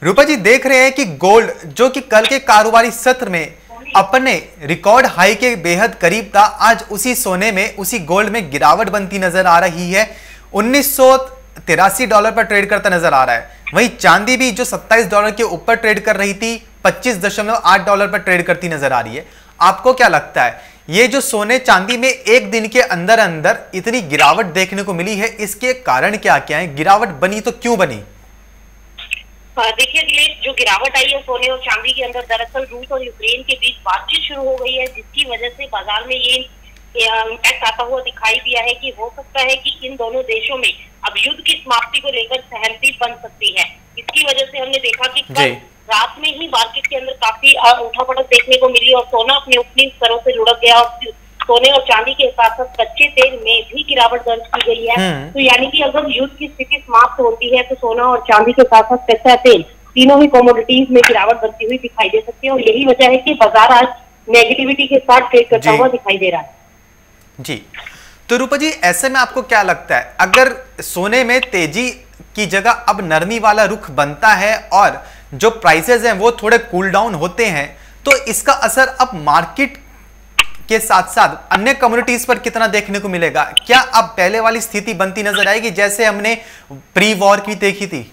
रूपा जी, देख रहे हैं कि गोल्ड जो कि कल के कारोबारी सत्र में अपने रिकॉर्ड हाई के बेहद करीब था, आज उसी सोने में, उसी गोल्ड में गिरावट बनती नजर आ रही है। $1983 पर ट्रेड करता नजर आ रहा है। वहीं चांदी भी जो $27 के ऊपर ट्रेड कर रही थी, $25.8 पर ट्रेड करती नजर आ रही है। आपको क्या लगता है, ये जो सोने चांदी में एक दिन के अंदर अंदर इतनी गिरावट देखने को मिली है, इसके कारण क्या क्या है? गिरावट बनी तो क्यों बनी? देखिए अखिलेश, जो गिरावट आई है सोने और चांदी के अंदर, दरअसल रूस और यूक्रेन के बीच बातचीत शुरू हो गई है, जिसकी वजह से बाजार में ये इम्पैक्ट आता हुआ दिखाई दिया है कि हो सकता है कि इन दोनों देशों में अब युद्ध की समाप्ति को लेकर सहमति बन सकती है। इसकी वजह से हमने देखा कि कल रात में ही मार्केट के अंदर काफी उठापटक देखने को मिली और सोना अपने ओपनिंग स्तरों से लुढ़क गया और सोने और चांदी के साथ साथ कच्चे तेल में भी गिरावट दर्ज की गई है। तो यानी कि अगर युद्ध की स्थिति समाप्त होती है तो सोना और चांदी के साथ साथ कच्चा तेल, तीनों ही कमोडिटीज में गिरावट बनती हुई दिखाई दे सकती है और यही वजह है कि बाजार आज नेगेटिविटी के साथ ट्रेड करता हुआ दिखाई दे रहा है। जी, तो रूपा जी, ऐसे में आपको क्या लगता है, अगर सोने में तेजी की जगह अब नरमी वाला रुख बनता है और जो प्राइसेस हैं वो थोड़े कूल डाउन होते हैं, तो इसका असर अब मार्केट के साथ साथ अन्य कम्युनिटीज पर कितना देखने को मिलेगा? क्या अब पहले वाली स्थिति बनती नजर आएगी जैसे हमने प्री वॉर की देखी थी?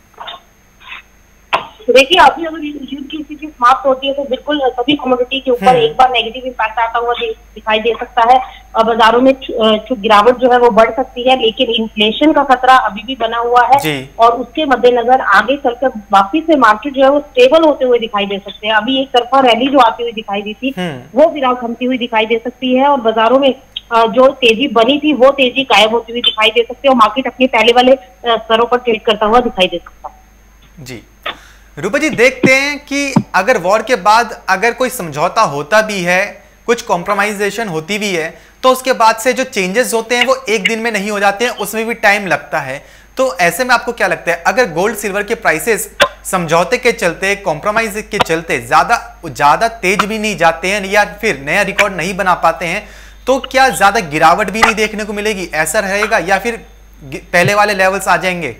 देखिए, अभी अगर युद्ध की स्थिति समाप्त होती है तो बिल्कुल सभी कमोडिटी के ऊपर एक बार नेगेटिव इम्पैक्ट आता हुआ दिखाई दे सकता है और बाजारों में गिरावट जो है वो बढ़ सकती है, लेकिन इन्फ्लेशन का खतरा अभी भी बना हुआ है और उसके मद्देनजर आगे चलकर वापिस से मार्केट जो है वो स्टेबल होते हुए दिखाई दे सकते हैं। अभी एक तरफा रैली जो आती हुई दिखाई दी थी वो फिलहाल थमती हुई दिखाई दे सकती है और बाजारों में जो तेजी बनी थी वो तेजी गायब होती हुई दिखाई दे सकती है और मार्केट अपने पहले वाले स्तरों पर ट्रेड करता हुआ दिखाई दे सकता है। जी रूपा जी, देखते हैं कि अगर वॉर के बाद अगर कोई समझौता होता भी है, कुछ कॉम्प्रोमाइजेशन होती भी है, तो उसके बाद से जो चेंजेस होते हैं वो एक दिन में नहीं हो जाते हैं, उसमें भी टाइम लगता है। तो ऐसे में आपको क्या लगता है, अगर गोल्ड सिल्वर के प्राइसेस समझौते के चलते, कॉम्प्रोमाइज के चलते ज्यादा तेज भी नहीं जाते हैं या फिर नया रिकॉर्ड नहीं बना पाते हैं, तो क्या ज्यादा गिरावट भी नहीं देखने को मिलेगी? ऐसा रहेगा या फिर पहले वाले लेवल्स आ जाएंगे?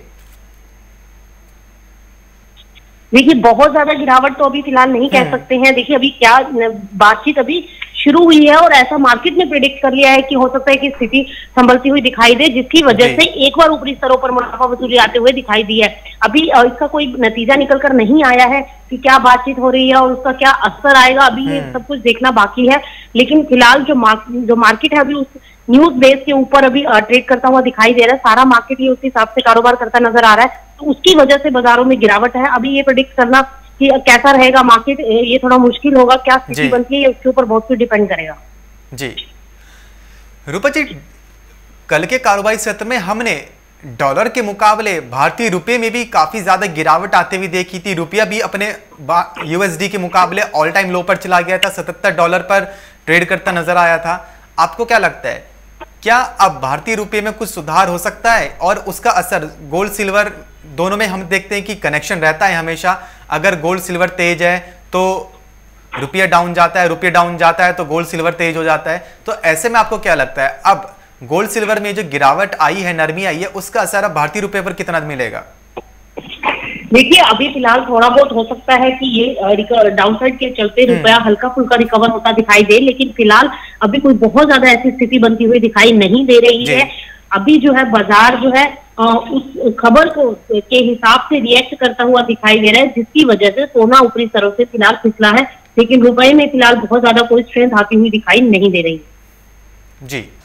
देखिए, बहुत ज्यादा गिरावट तो अभी फिलहाल नहीं कह सकते हैं। देखिए, अभी क्या बातचीत अभी शुरू हुई है और ऐसा मार्केट ने प्रेडिक्ट कर लिया है कि हो सकता है कि स्थिति संभलती हुई दिखाई दे, जिसकी वजह से एक बार ऊपरी स्तरों पर मुनाफा वसूली आते हुए दिखाई दी है। अभी इसका कोई नतीजा निकल कर नहीं आया है कि क्या बातचीत हो रही है और उसका क्या असर आएगा, अभी ये सब कुछ देखना बाकी है। लेकिन फिलहाल जो मार्केट है अभी उस न्यूज बेस के ऊपर अभी ट्रेड करता हुआ दिखाई दे रहा है। सारा मार्केट ये उस हिसाब से कारोबार करता नजर आ रहा है, तो उसकी वजह से बाजारों में गिरावट है। अभी ये प्रेडिक्ट करना कि कैसा रहेगा मार्केट, ये थोड़ा मुश्किल होगा। क्या स्थिति बनती है उसके ऊपर बहुत कुछ डिपेंड करेगा। जी रूपा जी, कल के कारोबारी सत्र में हमने डॉलर के मुकाबले भारतीय रुपए में भी काफी ज्यादा गिरावट आते हुए देखी थी। रुपया भी अपने यूएसडी के मुकाबले ऑल टाइम लो पर चला गया था, $77 पर ट्रेड करता नजर आया था। आपको क्या लगता है, क्या अब भारतीय रुपये में कुछ सुधार हो सकता है और उसका असर गोल्ड सिल्वर दोनों में हम देखते हैं कि कनेक्शन रहता है हमेशा? अगर गोल्ड सिल्वर तेज है तो रुपया डाउन जाता है, रुपया डाउन जाता है तो गोल्ड सिल्वर तेज हो जाता है। तो ऐसे में आपको क्या लगता है, अब गोल्ड सिल्वर में जो गिरावट आई है, नरमी आई है, उसका असर अब भारतीय रुपये पर कितना मिलेगा? देखिए, अभी फिलहाल थोड़ा बहुत हो सकता है कि ये डाउनसाइड के चलते रुपया हल्का फुल्का रिकवर होता दिखाई दे, लेकिन फिलहाल अभी कोई बहुत ज्यादा ऐसी स्थिति बनती हुई दिखाई नहीं दे रही है। अभी जो है बाजार जो है उस खबर को के हिसाब से रिएक्ट करता हुआ दिखाई दे रहा है, जिसकी वजह से सोना ऊपरी स्तरों से फिलहाल फिसला है, लेकिन रुपए में फिलहाल बहुत ज्यादा कोई स्ट्रेंथ आती हुई दिखाई नहीं दे रही है। जी।